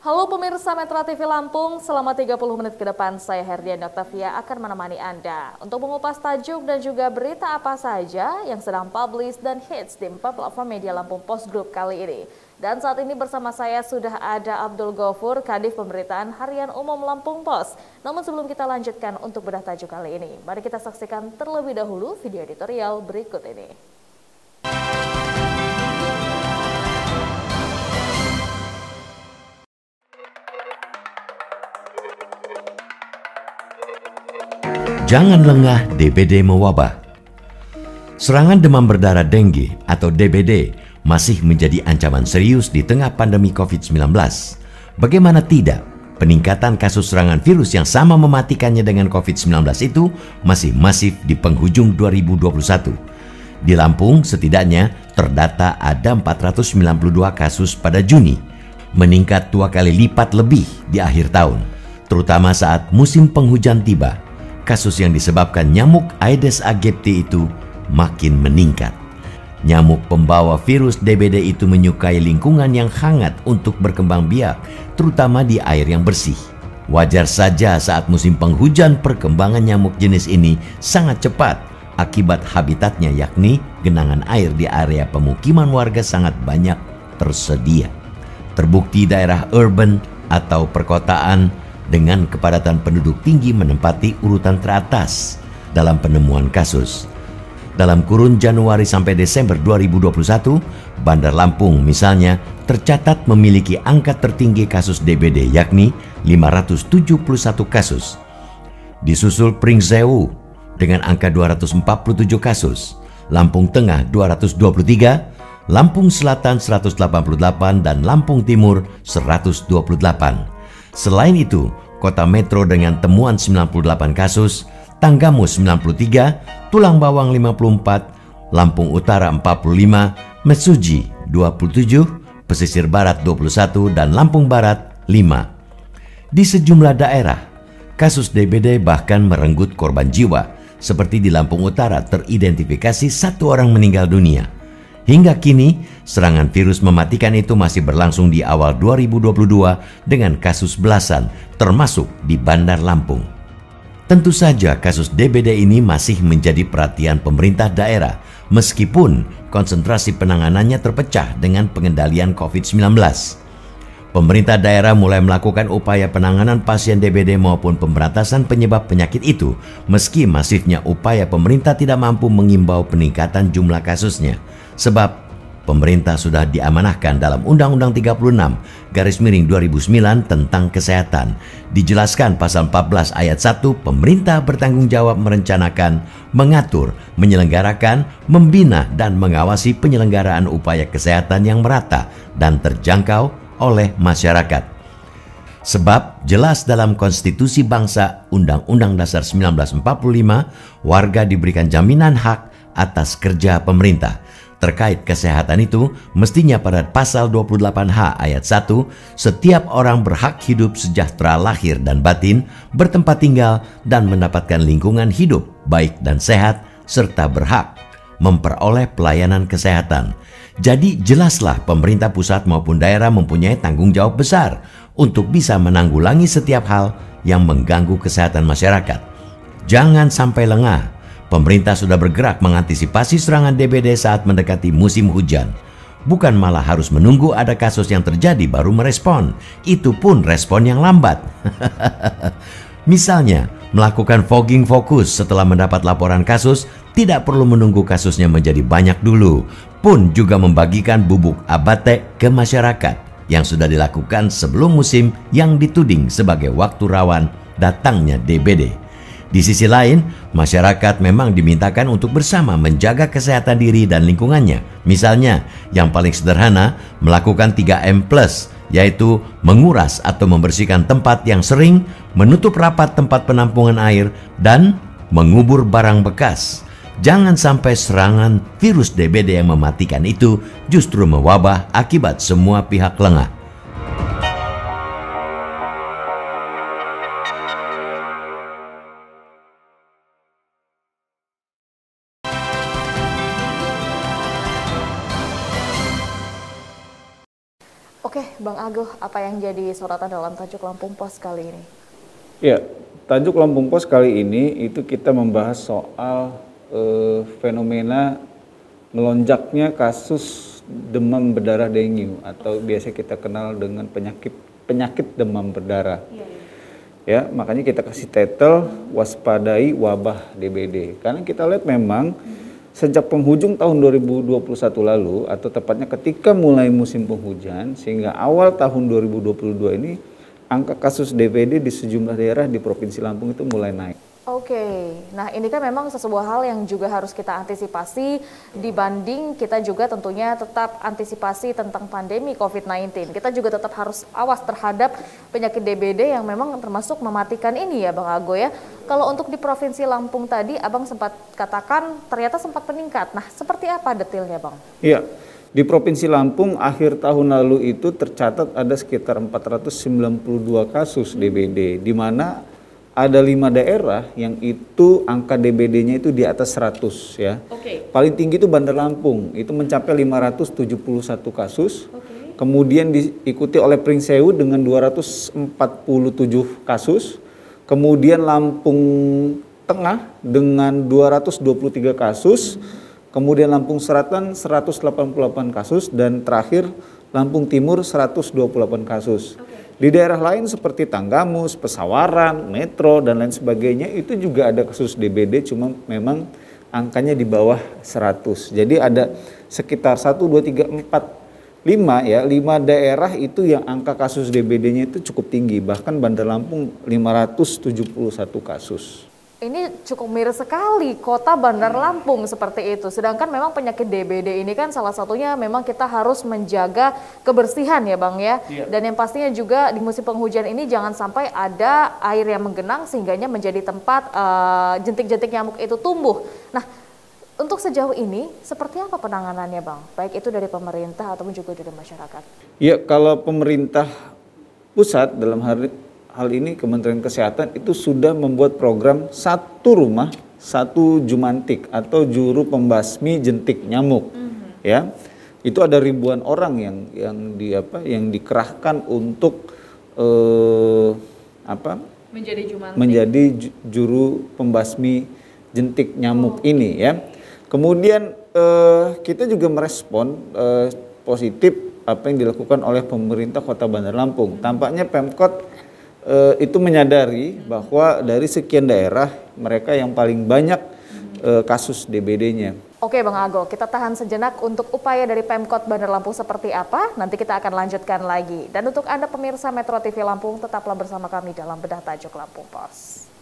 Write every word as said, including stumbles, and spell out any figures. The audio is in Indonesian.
Halo pemirsa Metro T V Lampung, selama tiga puluh menit ke depan saya Herdian Octavia akan menemani Anda untuk mengupas tajuk dan juga berita apa saja yang sedang publish dan hits di empat platform media Lampung Post Group kali ini. Dan saat ini bersama saya sudah ada Abdul Ghafur, Kadif Pemberitaan Harian Umum Lampung Post. Namun sebelum kita lanjutkan untuk bedah tajuk kali ini, mari kita saksikan terlebih dahulu video editorial berikut ini. Jangan lengah, D B D mewabah. Serangan demam berdarah dengue atau D B D masih menjadi ancaman serius di tengah pandemi COVID sembilan belas. Bagaimana tidak, peningkatan kasus serangan virus yang sama mematikannya dengan COVID sembilan belas itu masih masif di penghujung dua ribu dua puluh satu. Di Lampung setidaknya terdata ada empat ratus sembilan puluh dua kasus pada Juni, meningkat dua kali lipat lebih di akhir tahun, terutama saat musim penghujan tiba. Kasus yang disebabkan nyamuk Aedes aegypti itu makin meningkat. Nyamuk pembawa virus D B D itu menyukai lingkungan yang hangat untuk berkembang biak, terutama di air yang bersih. Wajar saja saat musim penghujan perkembangan nyamuk jenis ini sangat cepat akibat habitatnya, yakni genangan air di area pemukiman warga sangat banyak tersedia. Terbukti daerah urban atau perkotaan dengan kepadatan penduduk tinggi menempati urutan teratas dalam penemuan kasus. Dalam kurun Januari sampai Desember dua ribu dua puluh satu, Bandar Lampung misalnya tercatat memiliki angka tertinggi kasus D B D, yakni lima ratus tujuh puluh satu kasus. Disusul Pringsewu dengan angka dua ratus empat puluh tujuh kasus, Lampung Tengah dua ratus dua puluh tiga, Lampung Selatan seratus delapan puluh delapan, dan Lampung Timur seratus dua puluh delapan. Selain itu, Kota Metro dengan temuan sembilan puluh delapan kasus, Tanggamus sembilan puluh tiga, Tulang Bawang lima puluh empat, Lampung Utara empat puluh lima, Mesuji dua puluh tujuh, Pesisir Barat dua puluh satu, dan Lampung Barat lima. Di sejumlah daerah, kasus D B D bahkan merenggut korban jiwa, seperti di Lampung Utara teridentifikasi satu orang meninggal dunia. Hingga kini, serangan virus mematikan itu masih berlangsung di awal dua ribu dua puluh dua dengan kasus belasan, termasuk di Bandar Lampung. Tentu saja kasus D B D ini masih menjadi perhatian pemerintah daerah, meskipun konsentrasi penanganannya terpecah dengan pengendalian COVID sembilan belas. Pemerintah daerah mulai melakukan upaya penanganan pasien D B D maupun pemberantasan penyebab penyakit itu, meski masifnya upaya pemerintah tidak mampu mengimbau peningkatan jumlah kasusnya. Sebab pemerintah sudah diamanahkan dalam Undang-Undang tiga puluh enam garis miring dua ribu sembilan tentang kesehatan. Dijelaskan pasal empat belas ayat satu, pemerintah bertanggung jawab merencanakan, mengatur, menyelenggarakan, membina, dan mengawasi penyelenggaraan upaya kesehatan yang merata dan terjangkau oleh masyarakat. Sebab jelas dalam Konstitusi Bangsa Undang-Undang Dasar seribu sembilan ratus empat puluh lima, warga diberikan jaminan hak atas kerja pemerintah. Terkait kesehatan itu, mestinya pada pasal dua puluh delapan H ayat satu, setiap orang berhak hidup sejahtera lahir dan batin, bertempat tinggal, dan mendapatkan lingkungan hidup baik dan sehat, serta berhak memperoleh pelayanan kesehatan. Jadi jelaslah pemerintah pusat maupun daerah mempunyai tanggung jawab besar untuk bisa menanggulangi setiap hal yang mengganggu kesehatan masyarakat. Jangan sampai lengah. Pemerintah sudah bergerak mengantisipasi serangan D B D saat mendekati musim hujan. Bukan malah harus menunggu ada kasus yang terjadi baru merespon. Itu pun respon yang lambat. Misalnya, melakukan fogging fokus setelah mendapat laporan kasus, tidak perlu menunggu kasusnya menjadi banyak dulu. Pun juga membagikan bubuk abate ke masyarakat yang sudah dilakukan sebelum musim yang dituding sebagai waktu rawan datangnya D B D. Di sisi lain, masyarakat memang dimintakan untuk bersama menjaga kesehatan diri dan lingkungannya. Misalnya, yang paling sederhana, melakukan tiga M plus, yaitu menguras atau membersihkan tempat yang sering, menutup rapat tempat penampungan air, dan mengubur barang bekas. Jangan sampai serangan virus D B D yang mematikan itu justru mewabah akibat semua pihak lengah. Oke, Bang Aguh, apa yang jadi sorotan dalam tajuk Lampung Pos kali ini? Ya, tajuk Lampung Pos kali ini itu kita membahas soal eh, fenomena melonjaknya kasus demam berdarah dengue atau biasa kita kenal dengan penyakit penyakit demam berdarah. Iya, iya. Ya, makanya kita kasih title waspadai wabah D B D. Karena kita lihat memang hmm. sejak penghujung tahun dua ribu dua puluh satu lalu atau tepatnya ketika mulai musim penghujan sehingga awal tahun dua ribu dua puluh dua ini angka kasus D B D di sejumlah daerah di Provinsi Lampung itu mulai naik. Oke, nah ini kan memang sebuah hal yang juga harus kita antisipasi dibanding kita juga tentunya tetap antisipasi tentang pandemi covid sembilan belas. Kita juga tetap harus awas terhadap penyakit D B D yang memang termasuk mematikan ini ya Bang Ago ya. Kalau untuk di Provinsi Lampung tadi Abang sempat katakan ternyata sempat meningkat. Nah seperti apa detailnya Bang? Iya, di Provinsi Lampung akhir tahun lalu itu tercatat ada sekitar empat ratus sembilan puluh dua kasus D B D, di mana ada lima daerah yang itu angka D B D-nya itu di atas seratus ya. Okay. Paling tinggi itu Bandar Lampung, itu mencapai lima ratus tujuh puluh satu kasus. Okay. Kemudian diikuti oleh Pringsewu dengan dua ratus empat puluh tujuh kasus. Kemudian Lampung Tengah dengan dua ratus dua puluh tiga kasus. Kemudian Lampung Selatan seratus delapan puluh delapan kasus dan terakhir Lampung Timur seratus dua puluh delapan kasus. Okay. Di daerah lain seperti Tanggamus, Pesawaran, Metro, dan lain sebagainya itu juga ada kasus D B D, cuma memang angkanya di bawah seratus. Jadi ada sekitar satu, dua, tiga, empat, lima ya, lima daerah itu yang angka kasus D B D-nya itu cukup tinggi. Bahkan Bandar Lampung lima ratus tujuh puluh satu kasus. Ini cukup miris sekali kota Bandar Lampung seperti itu. Sedangkan memang penyakit D B D ini kan salah satunya memang kita harus menjaga kebersihan ya Bang ya. Iya. Dan yang pastinya juga di musim penghujan ini jangan sampai ada air yang menggenang sehingganya menjadi tempat uh, jentik-jentik nyamuk itu tumbuh. Nah untuk sejauh ini seperti apa penanganannya Bang? Baik itu dari pemerintah ataupun juga dari masyarakat. Ya kalau pemerintah pusat dalam hal Hal ini Kementerian Kesehatan itu sudah membuat program satu rumah, satu jumantik atau juru pembasmi jentik nyamuk. Mm-hmm. Ya, itu ada ribuan orang yang yang di apa, yang dikerahkan untuk eh, apa? Menjadi jumantik. Menjadi juru pembasmi jentik nyamuk oh. ini ya. Kemudian eh, kita juga merespon eh, positif apa yang dilakukan oleh pemerintah Kota Bandar Lampung. Mm-hmm. Tampaknya Pemkot Uh, itu menyadari bahwa dari sekian daerah mereka yang paling banyak uh, kasus D B D-nya. Oke Bang Ago, kita tahan sejenak untuk upaya dari Pemkot Bandar Lampung seperti apa, nanti kita akan lanjutkan lagi. Dan untuk Anda pemirsa Metro T V Lampung, tetaplah bersama kami dalam Bedah Tajuk Lampung Pos.